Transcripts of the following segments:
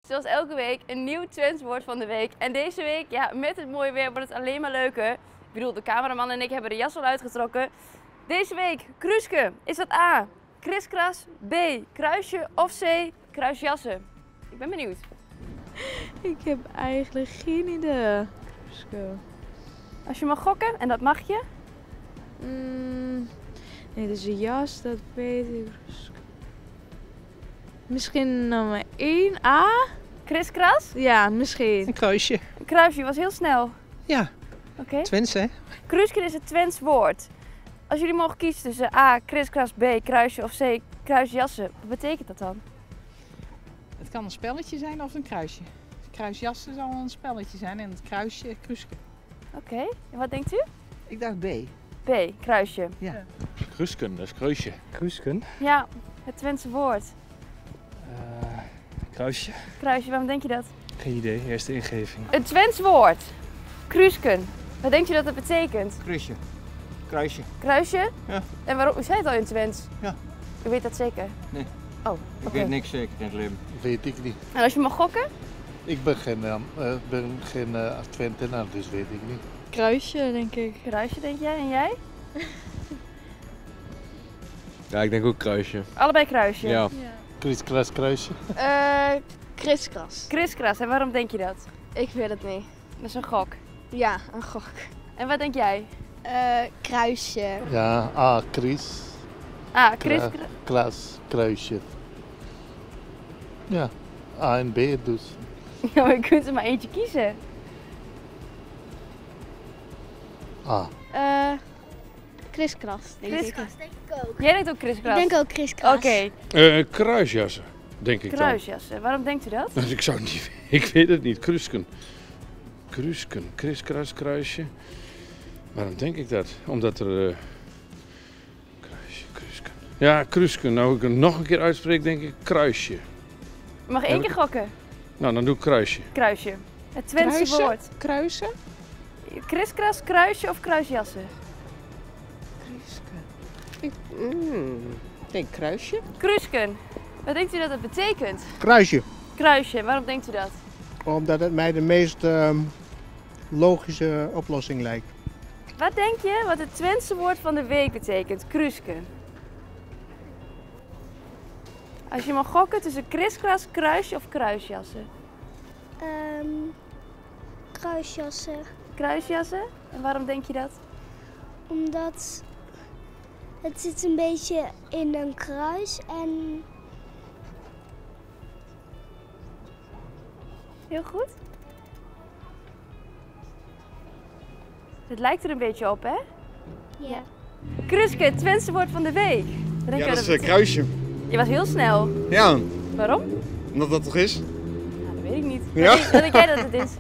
Zoals elke week een nieuw Twents woord van de week. En deze week, ja, met het mooie weer wordt het alleen maar leuker. Ik bedoel, de cameraman en ik hebben de jas al uitgetrokken. Deze week, kruiske. Is dat A, kriskras, B, kruisje of C, kruisjassen? Ik ben benieuwd. Ik heb eigenlijk geen idee. Als je mag gokken, en dat mag je. Nee, dus een jas, dat weet ik. Misschien nummer 1, A? Kriskras? Ja, misschien. Een kruisje. Een kruisje was heel snel. Ja, Oké. Twents hè? Kruisken is het Twents woord. Als jullie mogen kiezen tussen A, kriskras, B, kruisje of C, kruisjassen, wat betekent dat dan? Het kan een spelletje zijn of een kruisje. Kruisjassen zal een spelletje zijn en het kruisje, kruiske. Oké, en wat denkt u? Ik dacht B. B, kruisje. Ja. Krusken, dat is kruisje. Krusken? Ja, het Twentse woord. Kruisje? Kruisje, waarom denk je dat? Geen idee, eerste ingeving. Een Twents woord. Kruisken. Wat denkt u dat dat betekent? Kruisje. Kruisje. Kruisje? Ja. En waarom? U zei het al in Twents. Ja. U weet dat zeker? Nee. Oh, Ik oké. weet niks zeker in het leven. Weet ik niet. En als je mag gokken? Ik ben geen Twentenaar, dus weet ik niet. Kruisje, denk ik. Kruisje, denk jij? En jij? Ja, ik denk ook kruisje. Allebei kruisje. Ja. Kriskras kruisje. Kriskras. Kriskras, en waarom denk je dat? Ik weet het niet. Dat is een gok. Ja, een gok. En wat denk jij? Kruisje. Ja, A, Kris. Ah, kriskras. Klas, kruisje. Ja, A en B dus. Ja, maar je kunt er maar eentje kiezen. A. Kriskras, denk ik. Kriskras. denk ik ook. Jij denkt ook kriskras? Ik denk ook kriskras. Oké, Kruisjassen, denk ik dan. kruisjassen. Waarom denkt u dat? Dus ik zou het niet, ik weet het niet. Krusken. Krusken, kriskras, kruisje. Waarom denk ik dat? Omdat er... kruisje, krusken. Ja, krusken. Nou, ik het nog een keer uitspreek, denk ik kruisje. Je mag één keer gokken. Nou, dan doe ik kruisje. Kruisje. Het Twentse woord. Kruisen? Kriskras, kruisje of kruisjassen? Ik denk kruisje. Krusken. Wat denkt u dat het betekent? Kruisje, Kruisje. Waarom denkt u dat? omdat het mij de meest logische oplossing lijkt. Wat denk je wat het Twentse woord van de week betekent? Krusken. Als je mag gokken tussen kriskras, kruisje of kruisjassen? Kruisjassen. Kruisjassen? En waarom denk je dat? Omdat het zit een beetje in een kruis en Heel goed. Het lijkt er een beetje op, hè? ja. Kruske, het Twentse woord van de week. Wat denk je betekent? kruisje. Je was heel snel. Ja, Waarom? omdat dat toch is? Nou, dat weet ik niet. Ja? Wat denk jij dat het is?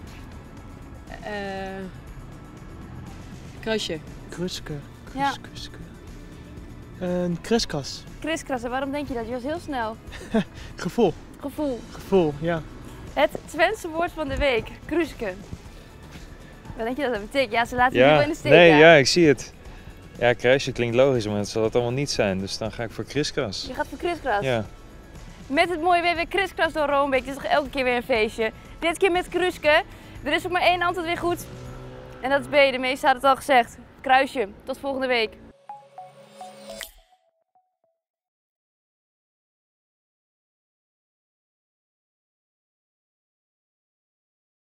Kruisje. Kruske. Ja. Kruske. Een kriskras. Kriskras, en waarom denk je dat? Je was heel snel. Gevoel. Gevoel. Gevoel, ja. Het Twentse woord van de week. Kruske. Wat denk je dat dat betekent? Ja, ze laten je wel in de steek. nee, hè? ja, ik zie het. Ja, kruisje klinkt logisch, maar het zal het allemaal niet zijn. Dus dan ga ik voor kriskras. Je gaat voor kriskras. Ja. Met het mooie weer kriskras door Roombeek. Het is toch elke keer weer een feestje. Dit keer met Kruske. Er is ook maar één antwoord weer goed. En dat is B. De meeste hadden het al gezegd. Kruisje. Tot volgende week.